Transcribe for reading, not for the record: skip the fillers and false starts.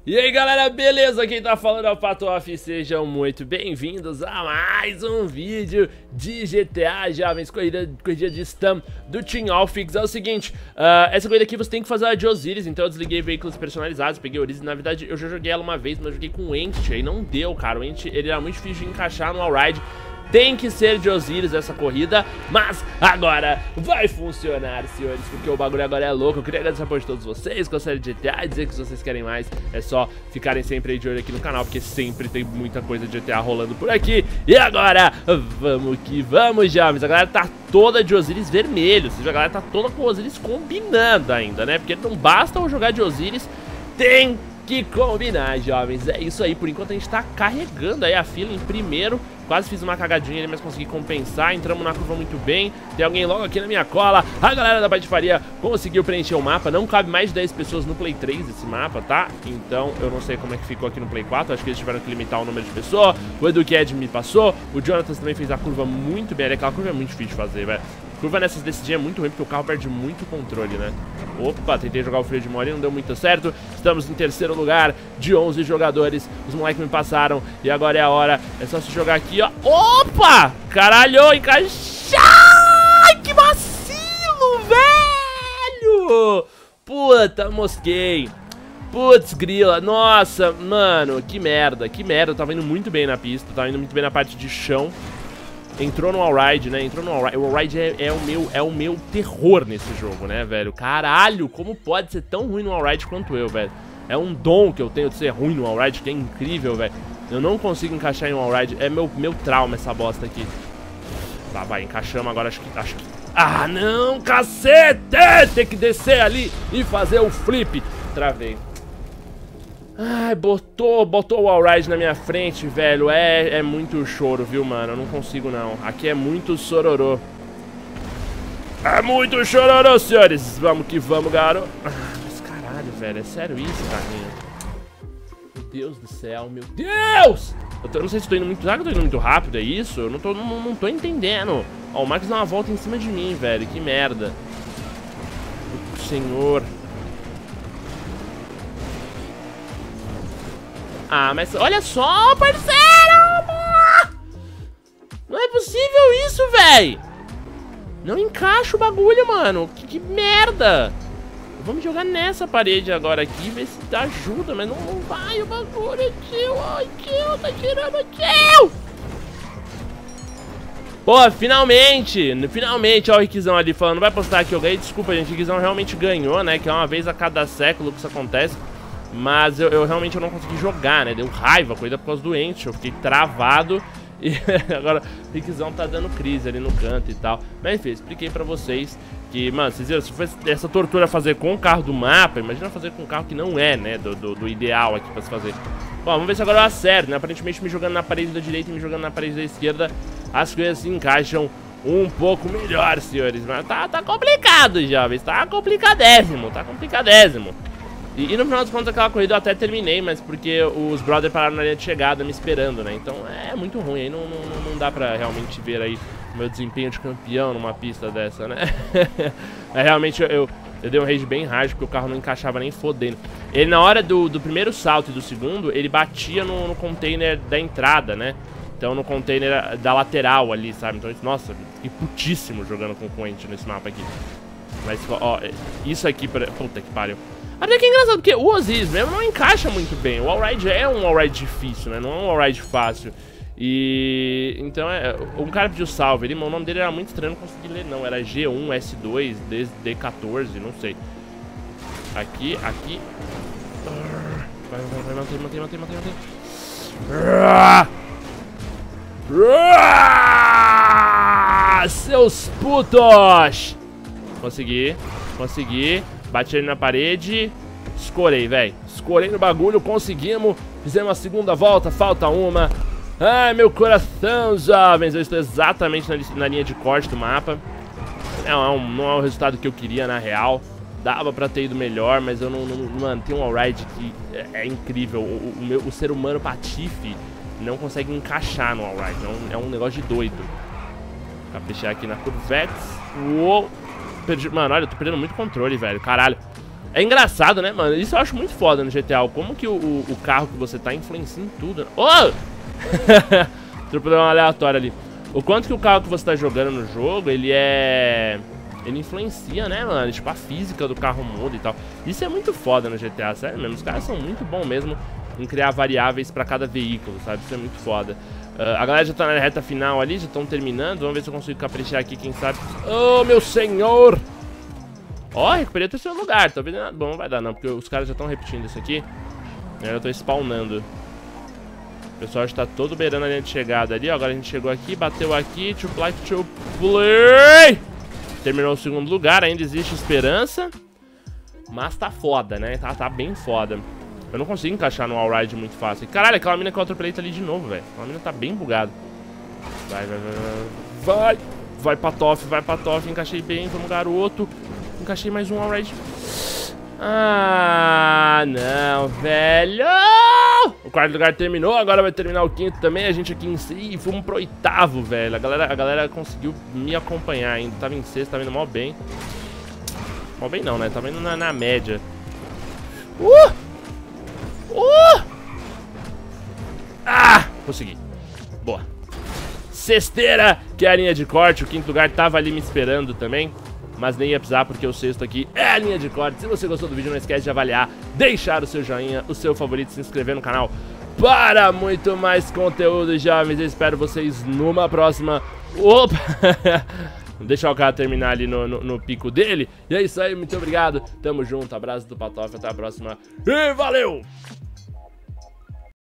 E aí galera, beleza? Quem tá falando é o Patof, sejam muito bem-vindos a mais um vídeo de GTA, jovens, corrida de Stam do Team Alphix. É o seguinte, essa corrida aqui você tem que fazer a de Osiris, então eu desliguei veículos personalizados, peguei Osiris. Na verdade eu já joguei ela uma vez, mas eu joguei com o Ent, aí não deu, cara. O Ent, ele era muito difícil de encaixar no Allride. Tem que ser de Osiris essa corrida, mas agora vai funcionar, senhores, porque o bagulho agora é louco. Eu queria agradecer o apoio de todos vocês com a série de GTA e dizer que se vocês querem mais, é só ficarem sempre aí de olho aqui no canal, porque sempre tem muita coisa de GTA rolando por aqui. E agora, vamos que vamos, jovens. A galera tá toda de Osiris vermelho, ou seja, a galera tá toda com Osiris combinando ainda, né? Porque não basta eu jogar de Osiris, tem que combinar, jovens. É isso aí, por enquanto a gente tá carregando aí a fila em primeiro. Quase fiz uma cagadinha ali, mas consegui compensar. Entramos na curva muito bem. Tem alguém logo aqui na minha cola. A galera da Patifaria conseguiu preencher o mapa. Não cabe mais de 10 pessoas no Play 3 esse mapa, tá? Então eu não sei como é que ficou aqui no Play 4. Acho que eles tiveram que limitar o número de pessoas. O EduCad me passou. O Jonathan também fez a curva muito bem. Aquela curva é muito difícil de fazer, velho. Curva nessas decidinhas é muito ruim, porque o carro perde muito controle, né? Opa, tentei jogar o freio de mão ali, não deu muito certo. Estamos em terceiro lugar de 11 jogadores. Os moleques me passaram e agora é a hora. É só se jogar aqui, ó. Opa! Caralho, encaixar! Ai, que vacilo, velho! Puta, mosquei. Putz, grila. Nossa, mano, que merda, que merda. Eu tava indo muito bem na pista, tava indo muito bem na parte de chão. Entrou no Allride, né? Entrou no Allride. O Allride é o meu terror nesse jogo, né, velho? Caralho, como pode ser tão ruim no Allride quanto eu, velho? É um dom que eu tenho de ser ruim no Allride, que é incrível, velho. Eu não consigo encaixar em um Allride. É meu trauma essa bosta aqui. Tá, vai, encaixamos agora, acho que... Ah, não, cacete! Tem que descer ali e fazer o flip. Travei. Ai, botou o Allride na minha frente, velho. É muito choro, viu, mano? Eu não consigo, não. Aqui é muito sororô. É muito chororô, senhores. Vamos que vamos, garoto. Mas caralho, velho. É sério isso, carrinho? Meu Deus do céu, meu Deus! Eu não sei se tô indo muito... Será que eu tô indo muito rápido? É isso? Eu não tô entendendo. Ó, o Max dá uma volta em cima de mim, velho. Que merda. Senhor... Ah, mas olha só, parceiro! Não é possível isso, velho! Não encaixa o bagulho, mano. Que merda! Vamos jogar nessa parede agora aqui, ver se dá ajuda, mas não vai o bagulho, tio. Ai, tio, tá tirando, tio! Pô, finalmente, ó o Riquizão ali falando, vai postar que eu ganhei. Desculpa, gente, o Riquizão realmente ganhou, né? Que é uma vez a cada século que isso acontece. Mas eu realmente não consegui jogar, né? Deu raiva a corrida por causa do Ent. Eu fiquei travado. E agora o Riquizão tá dando crise ali no canto e tal. Mas enfim, expliquei pra vocês que, mano, vocês viram, se for essa tortura fazer com o carro do mapa, imagina fazer com um carro que não é, né? Do ideal aqui pra se fazer. Bom, vamos ver se agora eu acerto, né? Aparentemente me jogando na parede da direita e me jogando na parede da esquerda, as coisas se encaixam um pouco melhor, senhores. Mas tá complicado, jovens. Tá complicadésimo, E no final das contas, aquela corrida eu até terminei, mas porque os brothers pararam na linha de chegada me esperando, né? Então é muito ruim, aí não dá pra realmente ver aí o meu desempenho de campeão numa pista dessa, né? Mas realmente eu dei um rage bem hard, porque o carro não encaixava nem fodendo. Ele, na hora do primeiro salto e do segundo, ele batia no container da entrada, né? Então no container da lateral ali, sabe? Então, nossa, fiquei putíssimo jogando com o Quent nesse mapa aqui. Mas, ó, isso aqui... Puta que pariu. Até que é engraçado, porque o Osiris mesmo não encaixa muito bem. O Allride é um Allride difícil, né? Não é um Allride fácil. E... Então, um cara pediu salve. O nome dele era muito estranho, não consegui ler, não. Era G1, S2, D14, não sei. Aqui. Vai, mantém. Seus putos! Consegui. Bati ele na parede. Escorei, velho. Escorei no bagulho, conseguimos. Fizemos a segunda volta, falta uma. Ai, meu coração, jovens. Eu estou exatamente na linha de corte do mapa. Não é o resultado que eu queria, na real. Dava pra ter ido melhor, mas eu não... Mano, tem um Allride que é incrível. O ser humano patife não consegue encaixar no Allride. É um negócio de doido. Caprichar aqui na Curvex. Uou. Perdi, mano, olha, eu tô perdendo muito controle, velho. Caralho. É engraçado, né, mano? Isso eu acho muito foda no GTA. Como que o carro que você tá influencia em tudo, né? Oh! Atropelou uma aleatória ali. O quanto que o carro que você tá jogando no jogo, ele influencia, né, mano? Tipo, a física do carro muda e tal. Isso é muito foda no GTA, sério mesmo. Os caras são muito bons mesmo em criar variáveis pra cada veículo, sabe? Isso é muito foda. A galera já tá na reta final ali, já estão terminando. Vamos ver se eu consigo caprichar aqui, quem sabe. Oh, meu senhor! Ó, recuperei o terceiro lugar. Talvez nada bom, não vai dar não, porque os caras já estão repetindo isso aqui. Eu tô spawnando. O pessoal já tá todo beirando a linha de chegada ali, ó. Agora a gente chegou aqui, bateu aqui. To play. Terminou o segundo lugar, ainda existe esperança. Mas tá foda, né? Tá bem foda. Eu não consigo encaixar no all-ride muito fácil. Caralho, aquela mina que eu atropelei tá ali de novo, velho. Aquela mina tá bem bugada. Vai pra Toff, encaixei bem, vamos garoto. Encaixei mais um all-ride. Ah, não, velho. O quarto lugar terminou, agora vai terminar o quinto também. A gente aqui em si, e fomos pro oitavo, velho. A galera conseguiu me acompanhar ainda. Tava em sexto, tava indo mó bem. Mó bem não, né? Tava indo na média. Ah, consegui. Boa. Sexteira, que é a linha de corte. O quinto lugar tava ali me esperando também, mas nem ia precisar porque o sexto aqui é a linha de corte. Se você gostou do vídeo, não esquece de avaliar, deixar o seu joinha, o seu favorito, se inscrever no canal para muito mais conteúdo, jovens. Eu espero vocês numa próxima. Opa! Deixar o cara terminar ali no pico dele. E é isso aí, muito obrigado. Tamo junto, abraço do Patof, até a próxima. E valeu!